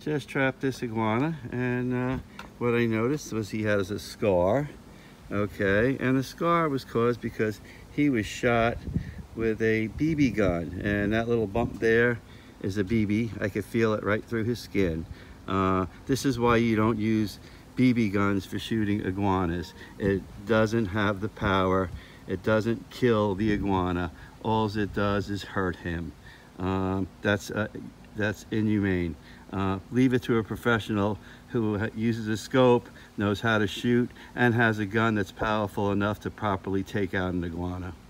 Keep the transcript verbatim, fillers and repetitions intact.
just trapped this iguana, and uh, what I noticed was he has a scar. Okay, and the scar was caused because he was shot with a B B gun, and that little bump there is a B B. I could feel it right through his skin. Uh, this is why you don't use B B guns for shooting iguanas. It doesn't have the power. It doesn't kill the iguana. All it does is hurt him. Um, that's uh, that's inhumane. Uh, leave it to a professional who uses a scope, knows how to shoot, and has a gun that's powerful enough to properly take out an iguana.